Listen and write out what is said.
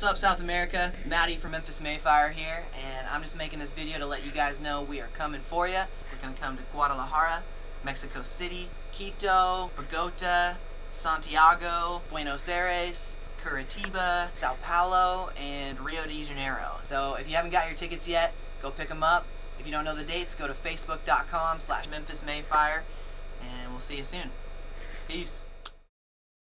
What's up, South America? Maddie from Memphis Mayfire here, and I'm just making this video to let you guys know we are coming for you. We're going to come to Guadalajara, Mexico City, Quito, Bogota, Santiago, Buenos Aires, Curitiba, Sao Paulo, and Rio de Janeiro. So if you haven't got your tickets yet, go pick them up. If you don't know the dates, go to facebook.com/MemphisMayfire, and we'll see you soon. Peace.